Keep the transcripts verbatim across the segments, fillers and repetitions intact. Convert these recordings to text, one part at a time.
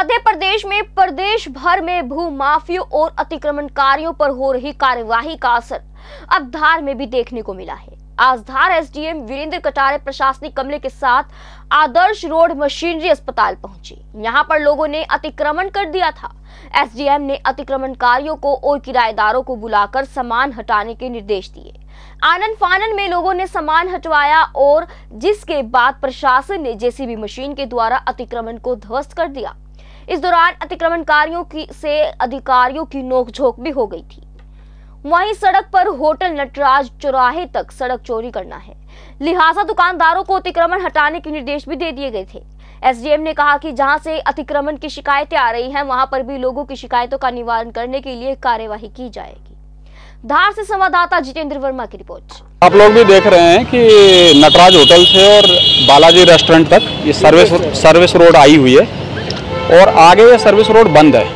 मध्य प्रदेश में प्रदेश भर में भू माफियों और अतिक्रमणकारियों पर हो रही कार्यवाही का असर अब धार में भी देखने को मिला है। आज धार एसडीएम वीरेंद्र कटारे प्रशासनिक अमले के साथ आदर्श रोड मशीनरी अस्पताल पहुंचे। यहां पर लोगों ने अतिक्रमण कर दिया था। एसडीएम ने अतिक्रमणकारियों को और किराएदारों को बुलाकर सामान हटाने के निर्देश दिए। आनन फानन में लोगों ने सामान हटवाया और जिसके बाद प्रशासन ने जेसीबी मशीन के द्वारा अतिक्रमण को ध्वस्त कर दिया। इस दौरान अतिक्रमणकारियों की से अधिकारियों की नोकझोंक भी हो गई थी। वहीं सड़क पर होटल नटराज चौराहे तक सड़क चोरी करना है, लिहाजा दुकानदारों को अतिक्रमण हटाने के निर्देश भी दे दिए गए थे। एसडीएम ने कहा कि जहां से अतिक्रमण की शिकायतें आ रही हैं, वहां पर भी लोगों की शिकायतों का निवारण करने के लिए कार्यवाही की जाएगी। धार से संवाददाता जितेंद्र वर्मा की रिपोर्ट। आप लोग भी देख रहे हैं कि नटराज होटल से और बालाजी रेस्टोरेंट तक ये सर्विस सर्विस रोड आई हुई है और आगे ये सर्विस रोड बंद है।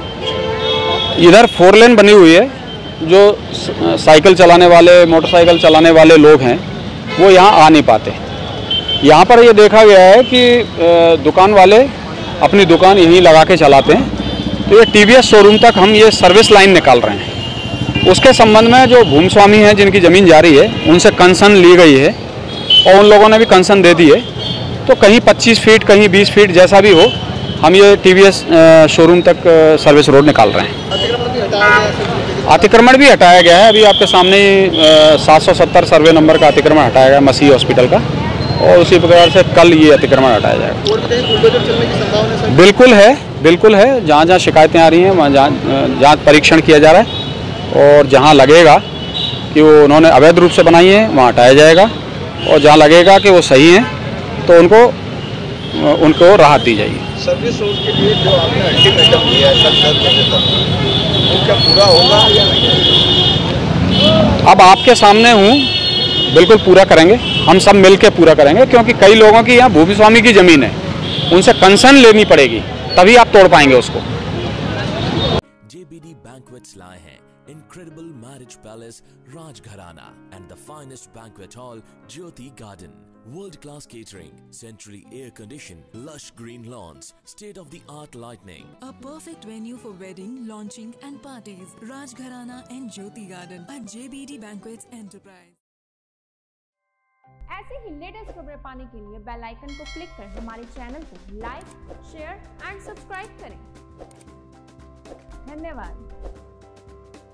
इधर फोर लेन बनी हुई है। जो साइकिल चलाने वाले, मोटरसाइकिल चलाने वाले लोग हैं वो यहाँ आ नहीं पाते। यहाँ पर ये देखा गया है कि दुकान वाले अपनी दुकान यहीं लगा के चलाते हैं। तो ये टीवीएस शोरूम तक हम ये सर्विस लाइन निकाल रहे हैं। उसके संबंध में जो भूमि स्वामी हैं जिनकी ज़मीन जारी है, उनसे कंसर्न ली गई है और उन लोगों ने भी कंसर्न दे दी है। तो कहीं पच्चीस फीट कहीं बीस फीट जैसा भी हो, हम ये टीवीएस शोरूम तक सर्विस रोड निकाल रहे हैं। अतिक्रमण भी हटाया गया है। अभी आपके सामने सात सौ सत्तर सर्वे नंबर का अतिक्रमण हटाया गया मसीह हॉस्पिटल का, और उसी प्रकार से कल ये अतिक्रमण हटाया जाएगा। और कहीं बुलडोजर चलने की संभावना है? बिल्कुल है, बिल्कुल है। जहाँ जहाँ शिकायतें आ रही हैं वहाँ जहाँ जहाँ परीक्षण किया जा रहा है और जहाँ लगेगा कि वो उन्होंने अवैध रूप से बनाई है वहाँ हटाया जाएगा, और जहाँ लगेगा कि वो सही हैं तो उनको उनको राहत दी जाएगी। सर्विस रोड के लिए जो आपने अल्टीमेटम दिया है कल दस बजे तक, वो क्या पूरा होगा या नहीं? अब आपके सामने हूँ, बिल्कुल पूरा करेंगे। हम सब मिलके पूरा करेंगे, क्योंकि कई लोगों की यहाँ भूमि स्वामी की ज़मीन है, उनसे कंसर्न लेनी पड़ेगी, तभी आप तोड़ पाएंगे उसको। जेबीडी बैंक्वेट्स लाए हैं incredible marriage palace Rajgharana and the finest banquet hall Jyoti Garden. World-class catering, centrally air-conditioned, lush green lawns, state-of-the-art lighting. A perfect venue for wedding, launching and parties. Rajgharana and Jyoti Garden at J B D Banquets Enterprise. ऐसे ही latest खबरें पाने के लिए bell icon को click कर हमारे channel को like, share and subscribe करें। धन्यवाद।